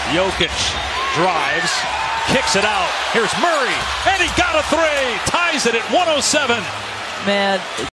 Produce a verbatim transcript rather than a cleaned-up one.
Jokic drives, kicks it out. Here's Murray, and he got a three. Ties it at one oh seven. Man.